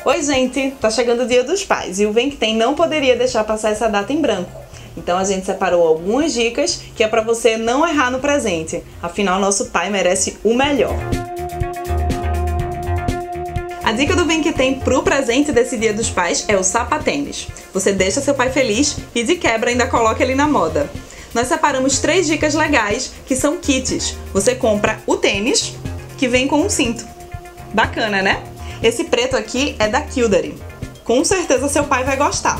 Oi gente, tá chegando o Dia dos Pais e o Vem Que Tem não poderia deixar passar essa data em branco. Então a gente separou algumas dicas que é pra você não errar no presente. Afinal, nosso pai merece o melhor. A dica do Vem Que Tem pro presente desse Dia dos Pais é o sapatênis. Você deixa seu pai feliz e de quebra ainda coloca ele na moda. Nós separamos 3 dicas legais que são kits. Você compra o tênis que vem com um cinto. Bacana, né? Esse preto aqui é da Kildare. Com certeza seu pai vai gostar.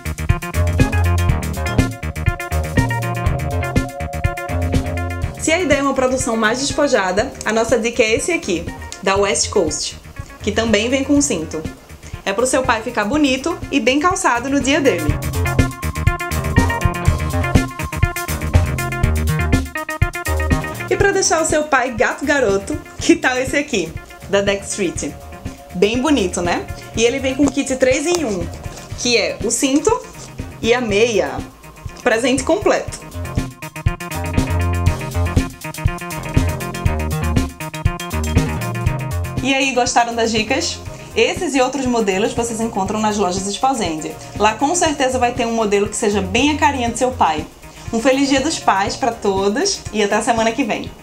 Se a ideia é uma produção mais despojada, a nossa dica é esse aqui, da West Coast, que também vem com cinto. É pro seu pai ficar bonito e bem calçado no dia dele. E para deixar o seu pai gato garoto, que tal esse aqui, da Deck Street? Bem bonito, né? E ele vem com kit 3 em 1, que é o cinto e a meia. Presente completo. E aí, gostaram das dicas? Esses e outros modelos vocês encontram nas lojas Esposende. Lá com certeza vai ter um modelo que seja bem a carinha do seu pai. Um feliz Dia dos Pais para todos e até a semana que vem.